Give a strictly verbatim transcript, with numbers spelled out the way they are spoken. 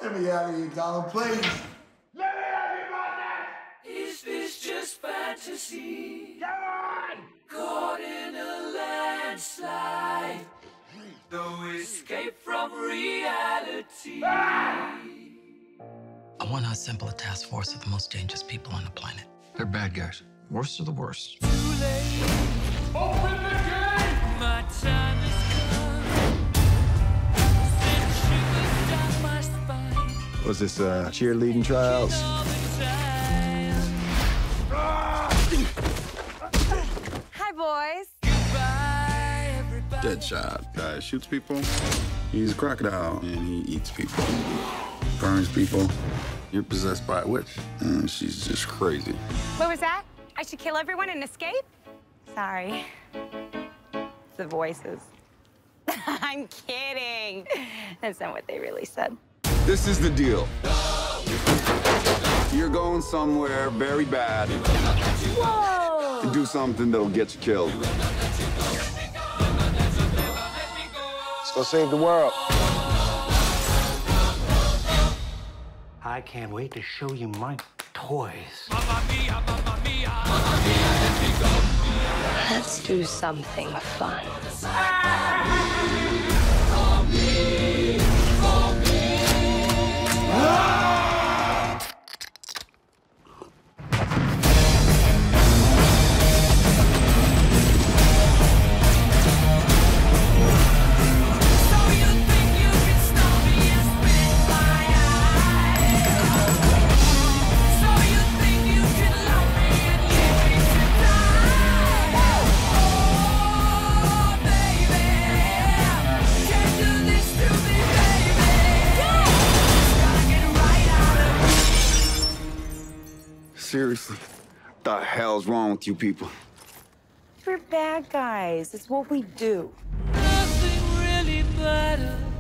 Let me out of here, Donald, please. Let me have you about that! Is this just fantasy? Come on! Caught in a landslide. No escape from reality. Ah! I want to assemble a task force of the most dangerous people on the planet. They're bad guys. Worst of the worst. Too late. Open the gate! My time has come. Send shivers down my spine. Was this uh, cheerleading trials? All the time. Hi, boys. Goodbye, everybody. Deadshot. Guy shoots people. He's a crocodile, and he eats people. Burns people. You're possessed by a witch, and she's just crazy. What was that? I should kill everyone and escape? Sorry. The voices. I'm kidding. That's not what they really said. This is the deal. You're going somewhere very bad. Whoa! To do something that'll get you killed. Let's go save the world. I can't wait to show you my toys. Mamma mia, mamma mia. Let's do something fun. Seriously, what the hell's wrong with you people? We're bad guys. It's what we do. Nothing really matters.